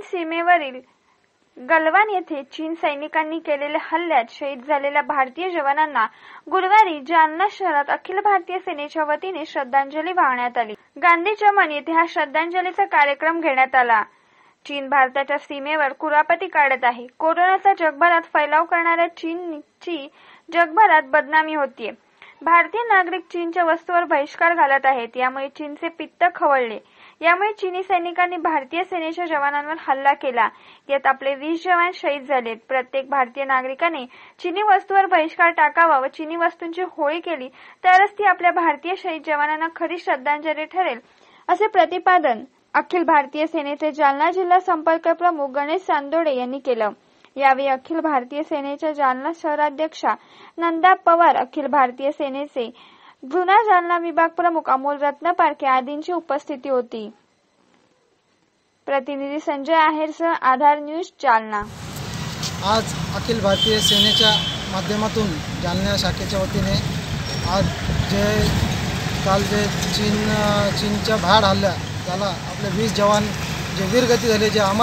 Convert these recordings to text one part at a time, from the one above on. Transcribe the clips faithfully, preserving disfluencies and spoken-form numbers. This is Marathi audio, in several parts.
सीमेवरील गलवान येथे चीन सैनिकांनी केलेल्या हल्ल्यात शहीद झालेल्या भारतीय जवानांना गुरुवारी जालना शहरात अखिल भारतीय सेनेच्या वतीने श्रद्धांजली वाहण्यात आली। गांधी चमन येथे हा श्रद्धांजलीचा कार्यक्रम घेण्यात आला। चीन भारताच्या सीमेवर कुरापती काढत आहे। कोरोनाचा जगभरात फैलाव करणाऱ्या चीनची जगभरात बदनामी होतीये। भारतीय नागरिक चीनच्या वस्तूंवर बहिष्कार घालत आहेत। यामुळे चीनचे पित्त खवळले। यामुळे चीनी सैनिकांनी भारतीय सेनेच्या जवानांवर हल्ला केला। यात आपले वीस जवान शहीद झालेत। प्रत्येक भारतीय नागरिकाने चीनी वस्तूंवर बहिष्कार टाकावा व चीनी वस्तूंची होळी केली तरच ती आपल्या भारतीय शहीद जवानांना खरी श्रद्धांजली ठरेल, असे प्रतिपादन अखिल भारतीय सेनेचे जालना जिल्हा संपर्क प्रमुख गणेश चांदोडे यांनी केलं। यावेळी अखिल भारतीय सेनेच्या जालना शहराध्यक्षा नंदा पवार, अखिल भारतीय सेनेचे जुना जालना विभाग प्रमुख अमोल रत्नपारखे आदींची उपस्थिती होती। प्रतिनिधी संजय आहेरसह आधार न्यूज जालना। आज अखिल भारतीय सेनेच्या माध्यमातून जालना शाखेच्या वतीने आज जे काल जे चीन चीनच्या भ्याड हल्ला झाला, आपले वीस जवान जे वीरगती झाले, जे अमर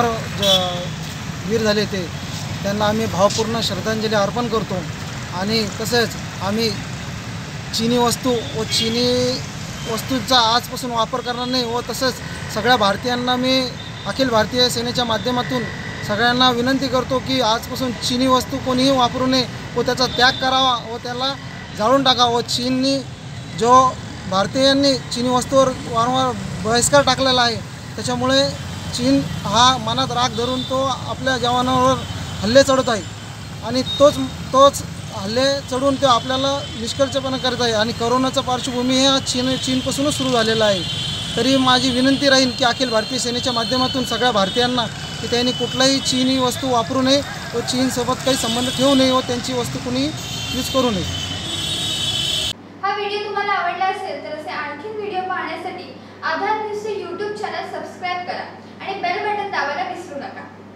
वीर झाले, ते त्यांना आम्ही भावपूर्ण श्रद्धांजली अर्पण करतो। आणि तसेच आम्ही चीनी वस्तू व चीनी वस्तूंचा आजपासून वापर करणार नाही व तसंच सगळ्या भारतीयांना मी अखिल भारतीय सेनेच्या माध्यमातून सगळ्यांना विनंती करतो की आजपासून चीनी वस्तू कोणीही वापरू नये व त्याचा त्याग करावा व त्याला जाळून टाकावा। व चीननी जो भारतीयांनी चीनी वस्तूवर वारंवार बहिष्कार टाकलेला आहे, त्याच्यामुळे चीन हा मनात राग धरून तो आपल्या जवानांवर हल्ले चढवत आहे आणि तोच तोच हल्ले चढून तो आपल्याला निष्कर्षपणा करत आहे। आणि कोरोनाचा पार्श्वभूमी हा चीन चीनपासूनच सुरू झालेला आहे। तरी माझी विनंती राहील की अखिल भारतीय सेनेच्या माध्यमातून सगळ्या भारतीयांना की त्यांनी कुठलाही चीनी वस्तू वापरू नये व चीनसोबत काही संबंध ठेवू नये व त्यांची वस्तू कोणी यूज करू नये। हा व्हिडिओ तुम्हाला आवडला असेल तर असे आणखी व्हिडिओ पाहण्यासाठी आधार न्यूजचे यूट्यूब चॅनल सबस्क्राइब करा आणि बेल बटन दाबायला विसरू नका।